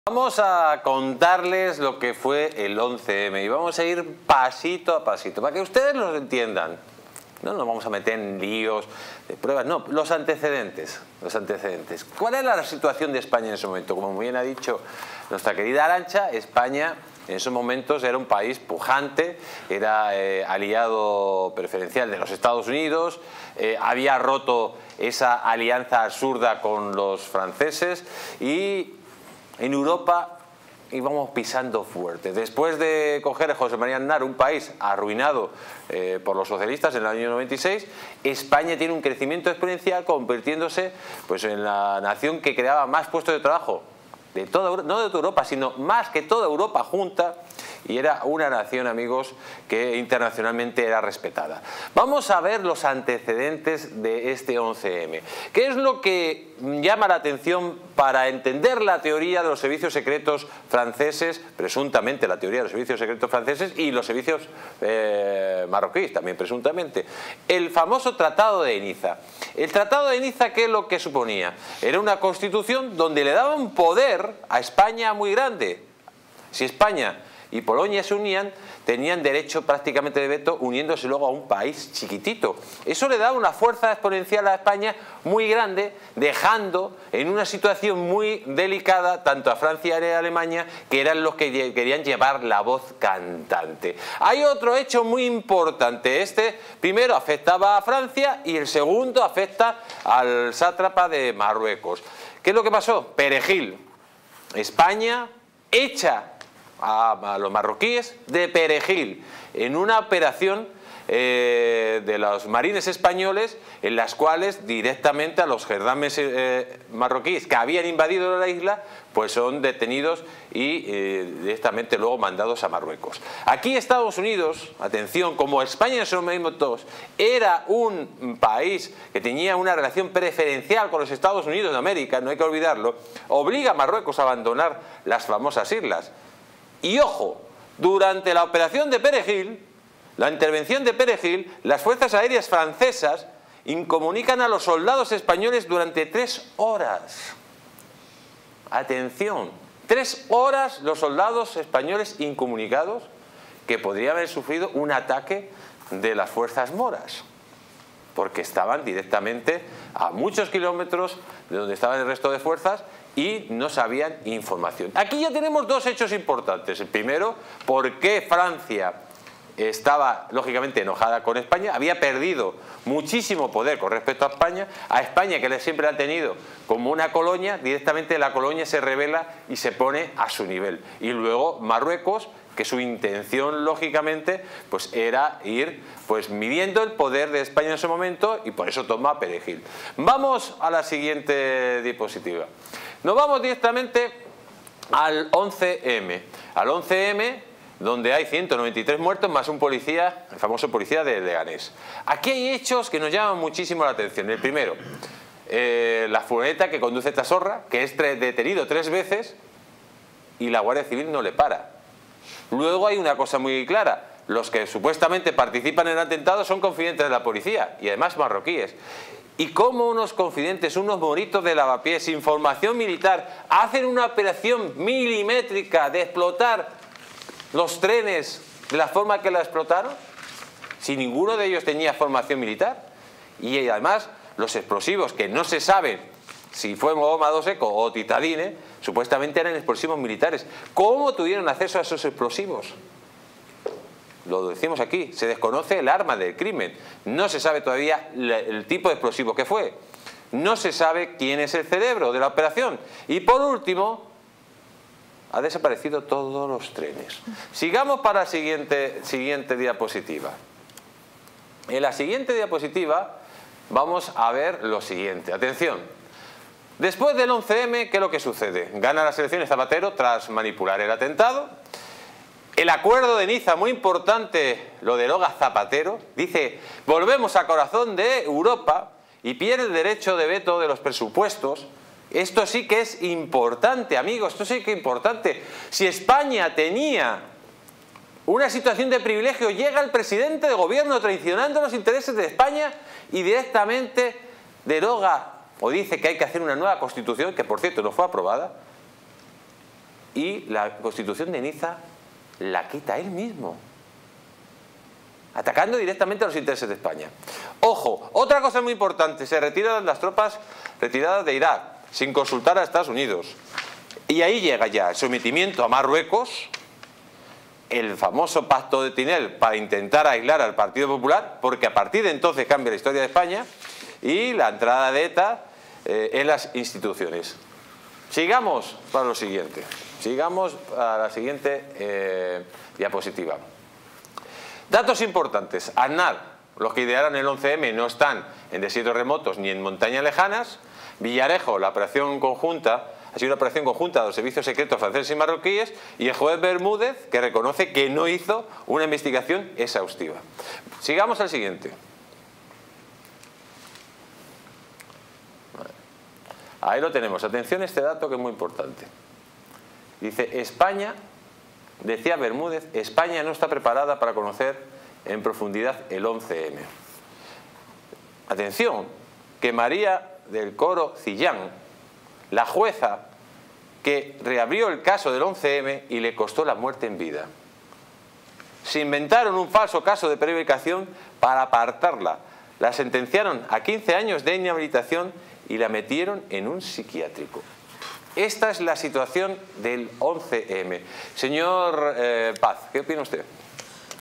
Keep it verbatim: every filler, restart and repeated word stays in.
Vamos a contarles lo que fue el once eme y vamos a ir pasito a pasito, para que ustedes lo entiendan. No nos vamos a meter en líos de pruebas, no, los antecedentes, los antecedentes. ¿Cuál era la situación de España en ese momento? Como muy bien ha dicho nuestra querida Arantxa, España en esos momentos era un país pujante, era eh, aliado preferencial de los Estados Unidos, eh, había roto esa alianza absurda con los franceses y en Europa íbamos pisando fuerte. Después de coger a José María Aznar, un país arruinado eh, por los socialistas en el año noventa y seis, España tiene un crecimiento exponencial, convirtiéndose pues, en la nación que creaba más puestos de trabajo de toda, no de toda Europa, sino más que toda Europa junta, y era una nación, amigos, que internacionalmente era respetada. Vamos a ver los antecedentes de este once eme. ¿Qué es lo que llama la atención para entender la teoría de los servicios secretos franceses, presuntamente la teoría de los servicios secretos franceses y los servicios eh, marroquíes, también presuntamente? El famoso Tratado de Niza. El Tratado de Niza, ¿qué es lo que suponía? Era una constitución donde le daba un poder a España muy grande. Si España y Polonia se unían, tenían derecho prácticamente de veto, uniéndose luego a un país chiquitito. Eso le daba una fuerza exponencial a España muy grande, dejando en una situación muy delicada tanto a Francia y a Alemania, que eran los que querían llevar la voz cantante. Hay otro hecho muy importante. Este primero afectaba a Francia y el segundo afecta al sátrapa de Marruecos. ¿Qué es lo que pasó? Perejil. España echa a los marroquíes de Perejil en una operación eh, de los marines españoles, en las cuales directamente a los gendarmes eh, marroquíes que habían invadido la isla pues son detenidos y eh, directamente luego mandados a Marruecos. Aquí Estados Unidos, atención, como España en esos momentos era un país que tenía una relación preferencial con los Estados Unidos de América, no hay que olvidarlo, obliga a Marruecos a abandonar las famosas islas. Y ojo, durante la operación de Perejil, la intervención de Perejil, las fuerzas aéreas francesas incomunican a los soldados españoles durante tres horas. Atención, tres horas los soldados españoles incomunicados que podrían haber sufrido un ataque de las fuerzas moras, porque estaban directamente a muchos kilómetros de donde estaban el resto de fuerzas y no sabían información. Aquí ya tenemos dos hechos importantes. El primero, por qué Francia estaba lógicamente enojada con España, había perdido muchísimo poder con respecto a España, a España que siempre la ha tenido como una colonia, directamente la colonia se rebela y se pone a su nivel. Y luego Marruecos, que su intención lógicamente pues era ir pues midiendo el poder de España en ese momento, y por eso toma Perejil. Vamos a la siguiente diapositiva. Nos vamos directamente al once eme. Al once eme, donde hay ciento noventa y tres muertos más un policía, el famoso policía de Leganés. Aquí hay hechos que nos llaman muchísimo la atención. El primero, eh, la furgoneta que conduce esta zorra, que es detenido tres veces y la Guardia Civil no le para. Luego hay una cosa muy clara. Los que supuestamente participan en el atentado son confidentes de la policía y además marroquíes. Y cómo unos confidentes, unos moritos de lavapiés sin formación militar hacen una operación milimétrica de explotar los trenes de la forma que la explotaron, si ninguno de ellos tenía formación militar. Y además los explosivos, que no se sabe si fue goma dos eco o titadine, supuestamente eran explosivos militares. ¿Cómo tuvieron acceso a esos explosivos? Lo decimos aquí, se desconoce el arma del crimen, no se sabe todavía el tipo de explosivo que fue, no se sabe quién es el cerebro de la operación, y por último, ha desaparecido todos los trenes. Sigamos para la siguiente, siguiente diapositiva. En la siguiente diapositiva vamos a ver lo siguiente, atención. Después del once eme, ¿qué es lo que sucede? Gana las elecciones Zapatero tras manipular el atentado. El acuerdo de Niza, muy importante, lo deroga Zapatero. Dice, volvemos al corazón de Europa y pierde el derecho de veto de los presupuestos. Esto sí que es importante, amigos, esto sí que es importante. Si España tenía una situación de privilegio, llega el presidente de gobierno traicionando los intereses de España y directamente deroga o dice que hay que hacer una nueva constitución, que por cierto no fue aprobada, y la Constitución de Niza la quita él mismo, atacando directamente a los intereses de España. Ojo, otra cosa muy importante, se retiran las tropas retiradas de Irak sin consultar a Estados Unidos. Y ahí llega ya el sometimiento a Marruecos, el famoso pacto de Tinel para intentar aislar al Partido Popular, porque a partir de entonces cambia la historia de España, y la entrada de ETA eh, en las instituciones. Sigamos para lo siguiente, sigamos a la siguiente eh, diapositiva. Datos importantes. Aznar, los que idearon el once eme no están en desiertos remotos ni en montañas lejanas. Villarejo, la operación conjunta, ha sido una operación conjunta de los servicios secretos franceses y marroquíes, y el juez Bermúdez, que reconoce que no hizo una investigación exhaustiva. Sigamos al siguiente. Ahí lo tenemos. Atención a este dato que es muy importante. Dice, España, decía Bermúdez, España no está preparada para conocer en profundidad el once eme. Atención, que María del Coro Cillán, la jueza que reabrió el caso del once eme y le costó la muerte en vida. Se inventaron un falso caso de prevaricación para apartarla. La sentenciaron a quince años de inhabilitación y la metieron en un psiquiátrico. Esta es la situación del once eme. Señor eh, Paz, ¿qué opina usted?